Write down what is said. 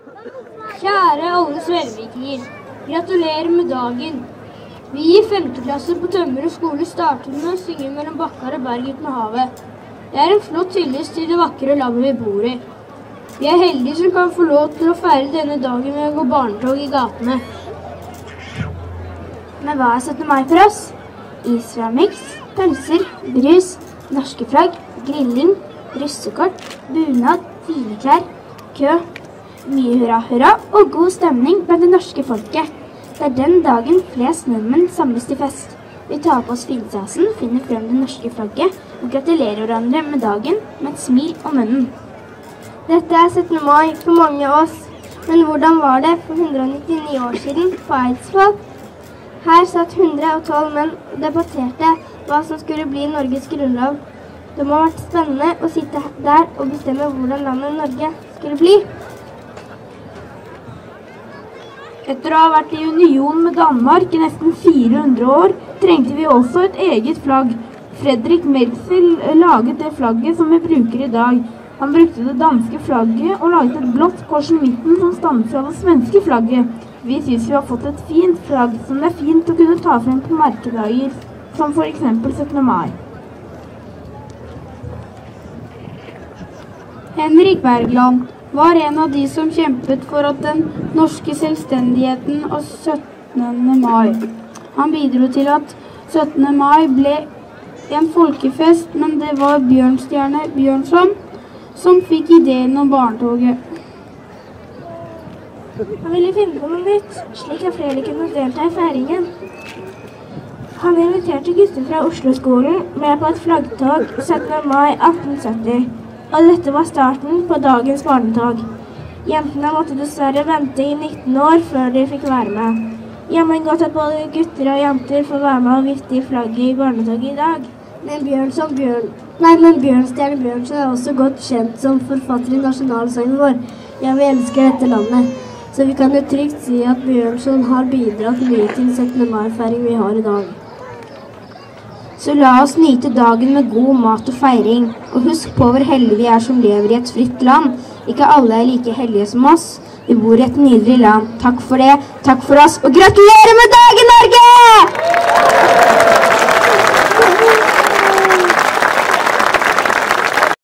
Kjære alle svelvikinger, gratulerer med dagen. Vi i 5. klasse på Tømmerud skole startet med å synge mellom bakkar og berg ut med havet. Det er en flott hyllest til det vakre landet vi bor i. Vi er heldige som kan få lov til å feire denne dagen med å gå barnetog i gatene. Men hva er 17. mai for oss? Is fra mix, pølser, brus, norske flagg, grilling, russekort, bunad, fine klær, kø, mye hurra hurra og god stemning blant det norske folket. Det er den dagen flest nordmenn samles til fest. Vi tar på oss finstasen, finner frem det norske flagget og gratulerer hverandre med dagen med et smil om munnen. Dette er 17. mai for mange av oss, men hvordan var det for 199 år siden på Eidsvoll? Her satt 112 menn og debatterte hva som skulle bli Norges grunnlov. Det må ha vært spennende å sitte der og bestemme hvordan landet Norge skulle bli. Etter å ha vært i union med Danmark i nesten 400 år, trengte vi også et eget flagg. Fredrik Meltzel laget det flagget som vi bruker i dag. Han brukte det danske flagget og laget et blått kors i midten som stammer fra det svenske flagget. Vi synes vi har fått et fint flagg som det er fint å kunne ta frem på merkedager, som for eksempel 17. mai. Henrik Bergland var en av de som kjempet for at den norske selvstendigheten og 17. mai. Han bidro til at 17. mai ble en folkefest, men det var Bjørnstjerne Bjørnson som fikk ideen om barnetoget. Han ville finne på noe nytt, slik at flere kunne delta i feiringen. Han inviterte gutter fra Oslo-skolen med på et flaggtog 17. mai 1870. Og dette var starten på dagens barnetog. Jentene måtte dessverre vente i 19 år før de fikk være med. Jammen godt at både gutter og jenter får være med og vifte i flagget i barnetoget i dag. Men Bjørnstjerne Bjørnson er også godt kjent som forfatter i nasjonalsangen vår. Ja, vi elsker dette landet. Så vi kan jo trygt si at Bjørnson har bidratt mye til 17. mai-feiring vi har i dag. Så la oss nyte dagen med god mat og feiring, og husk på hvor heldige vi er som lever i et fritt land. Ikke alle er like heldige som oss. Vi bor i et nydelig land. Takk for det, takk for oss, og gratulerer med dagen, Norge!